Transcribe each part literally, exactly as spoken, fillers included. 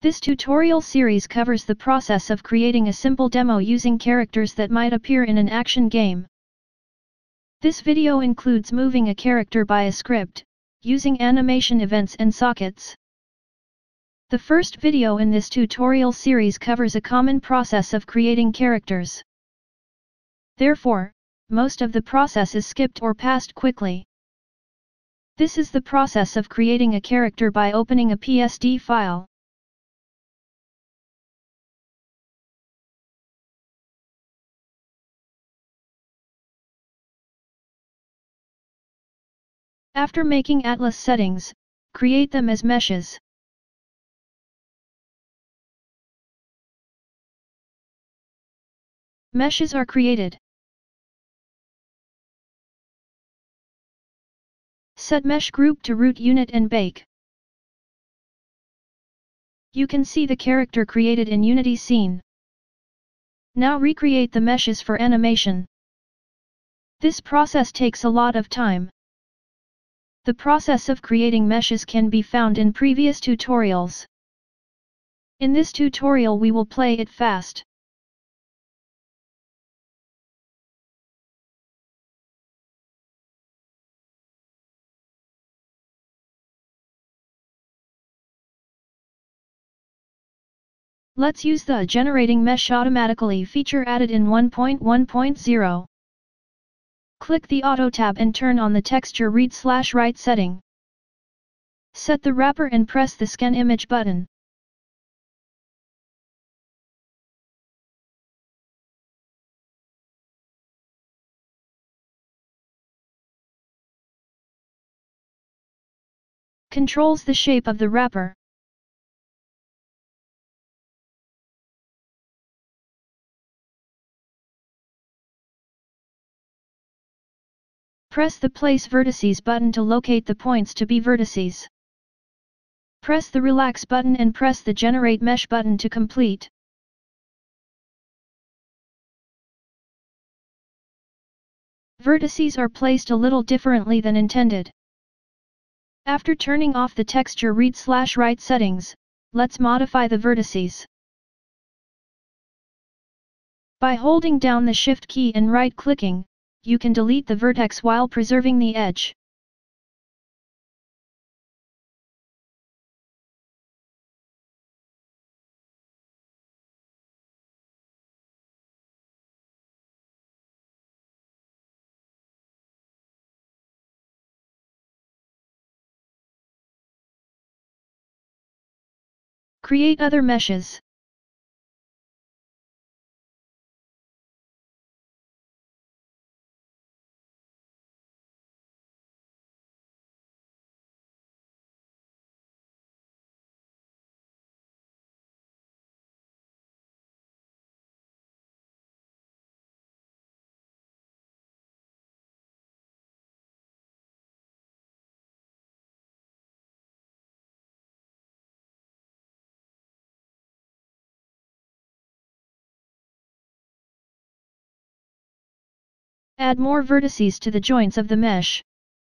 This tutorial series covers the process of creating a simple demo using characters that might appear in an action game. This video includes moving a character by a script, using animation events and sockets. The first video in this tutorial series covers a common process of creating characters. Therefore, most of the process is skipped or passed quickly. This is the process of creating a character by opening a P S D file. After making Atlas settings, create them as meshes. Meshes are created. Set mesh group to root unit and bake. You can see the character created in Unity scene. Now recreate the meshes for animation. This process takes a lot of time. The process of creating meshes can be found in previous tutorials. In this tutorial we will play it fast. Let's use the Generating Mesh Automatically feature added in one point one point zero. Click the Auto tab and turn on the Texture Read slash Write setting. Set the wrapper and press the Scan Image button. Controls the shape of the wrapper. Press the Place Vertices button to locate the points to be vertices. Press the Relax button and press the Generate Mesh button to complete. Vertices are placed a little differently than intended. After turning off the Texture Read slash Write settings, let's modify the vertices. By holding down the Shift key and right-clicking, you can delete the vertex while preserving the edge. Create other meshes. Add more vertices to the joints of the mesh.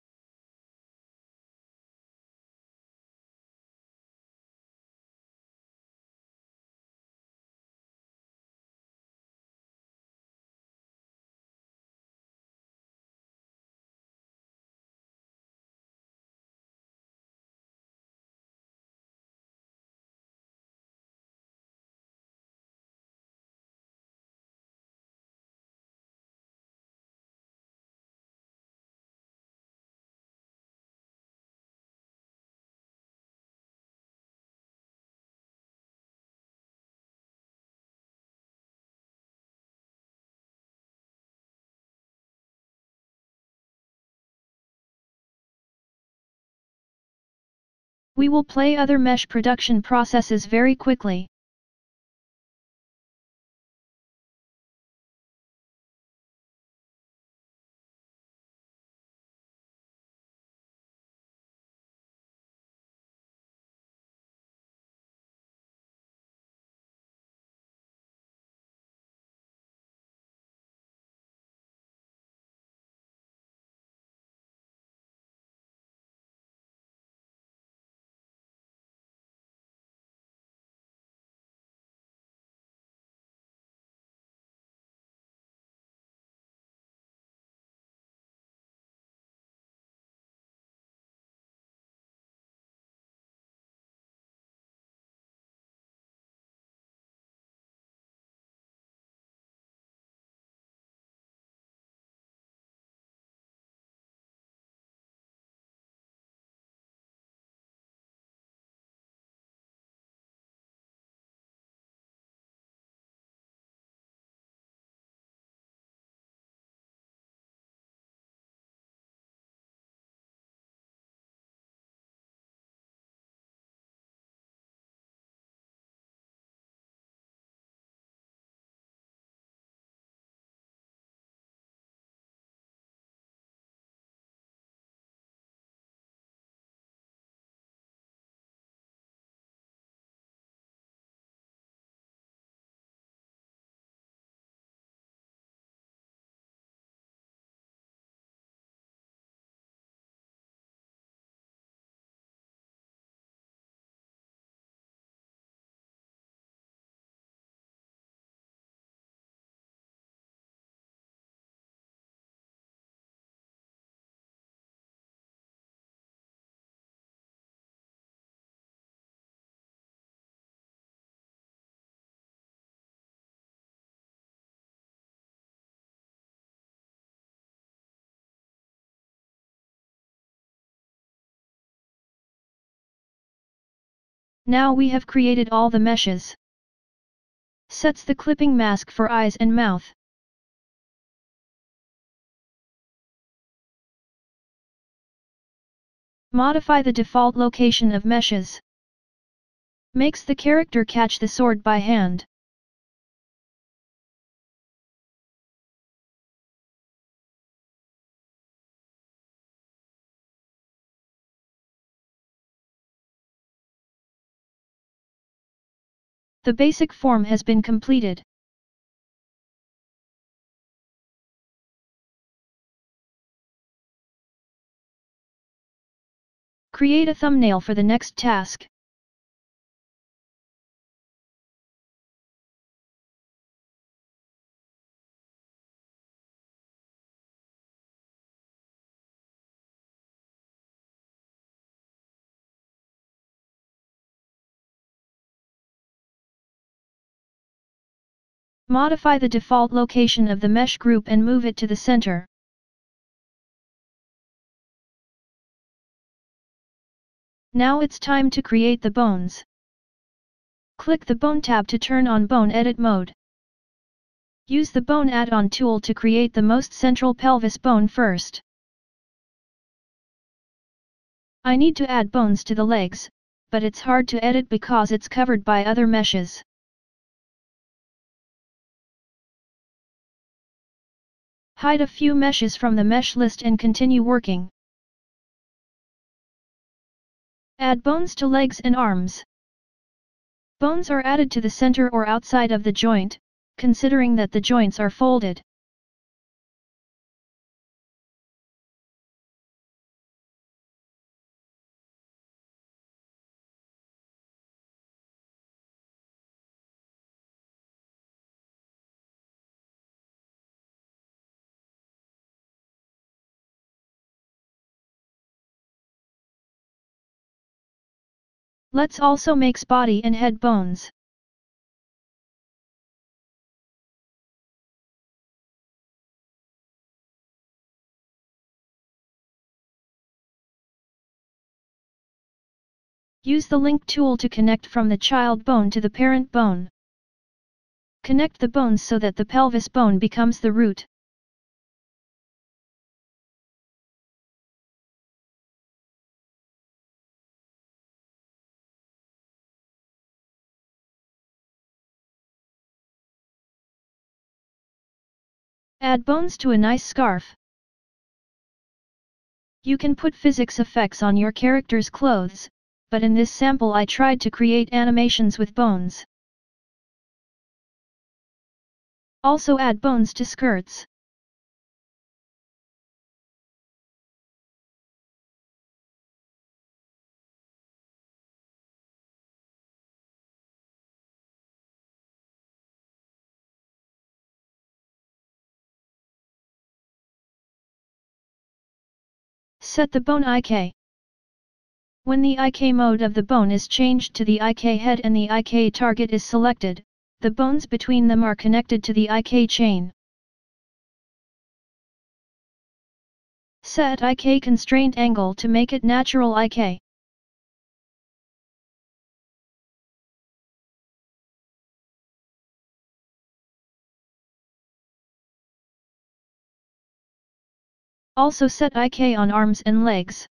We will play other mesh production processes very quickly. Now we have created all the meshes. Sets the clipping mask for eyes and mouth. Modify the default location of meshes. Makes the character catch the sword by hand. The basic form has been completed. Create a thumbnail for the next task. Modify the default location of the mesh group and move it to the center. Now it's time to create the bones. Click the Bone tab to turn on Bone Edit mode. Use the Bone add-on tool to create the most central pelvis bone first. I need to add bones to the legs, but it's hard to edit because it's covered by other meshes. Hide a few meshes from the mesh list and continue working. Add bones to legs and arms. Bones are added to the center or outside of the joint, considering that the joints are folded. Let's also make body and head bones. Use the link tool to connect from the child bone to the parent bone. Connect the bones so that the pelvis bone becomes the root. Add bones to a nice scarf. You can put physics effects on your character's clothes, but in this sample I tried to create animations with bones. Also add bones to skirts. Set the bone I K. When the I K mode of the bone is changed to the I K head and the I K target is selected, the bones between them are connected to the I K chain. Set I K constraint angle to make it natural I K. Also set I K on arms and legs.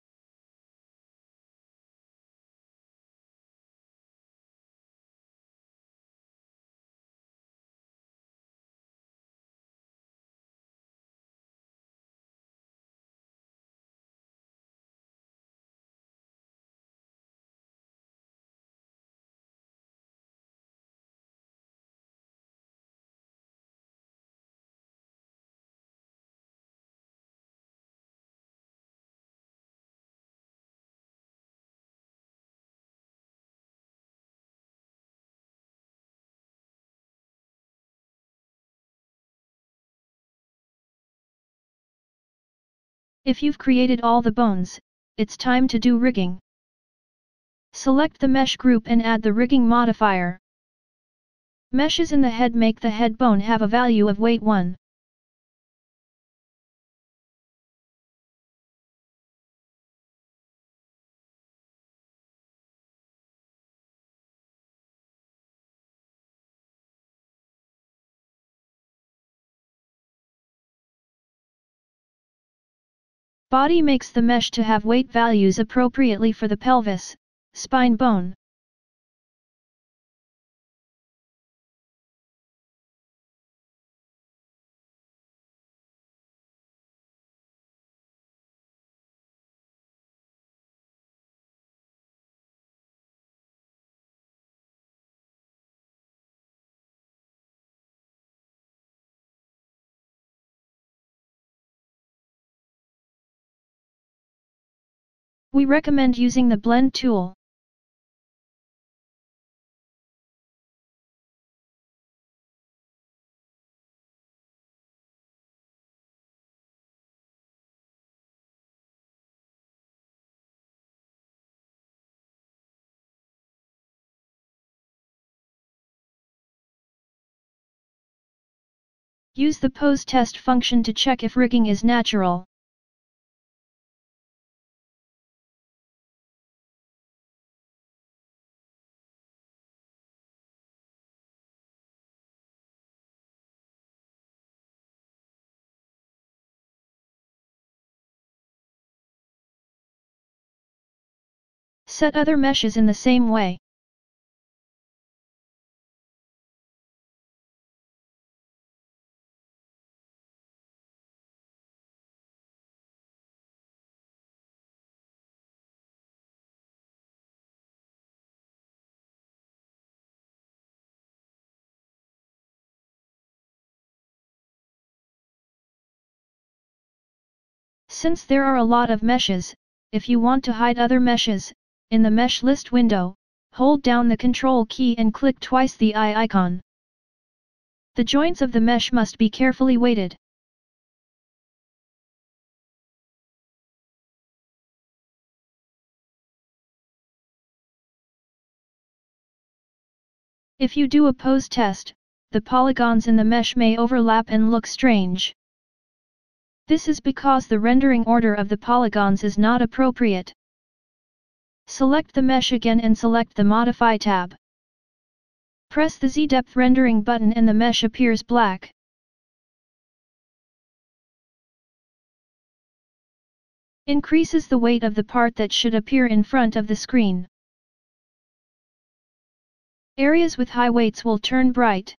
If you've created all the bones, it's time to do rigging. Select the mesh group and add the rigging modifier. Meshes in the head make the head bone have a value of weight one. Body makes the mesh to have weight values appropriately for the pelvis, spine bone. We recommend using the blend tool. Use the pose test function to check if rigging is natural. Set other meshes in the same way. Since there are a lot of meshes, if you want to hide other meshes, in the mesh list window, hold down the Control key and click twice the eye icon. The joints of the mesh must be carefully weighted. If you do a pose test, the polygons in the mesh may overlap and look strange. This is because the rendering order of the polygons is not appropriate. Select the mesh again and select the Modify tab. Press the Z-depth rendering button and the mesh appears black. Increases the weight of the part that should appear in front of the screen. Areas with high weights will turn bright.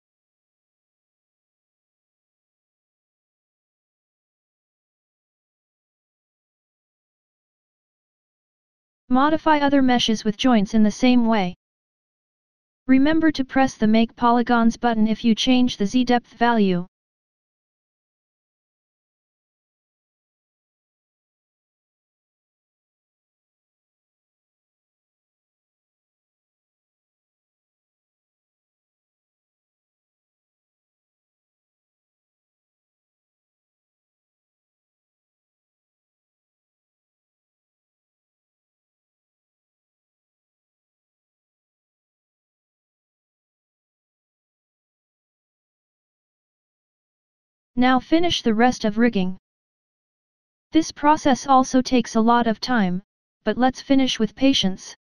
Modify other meshes with joints in the same way. Remember to press the Make Polygons button if you change the Z-depth value. Now finish the rest of rigging. This process also takes a lot of time, but let's finish with patience.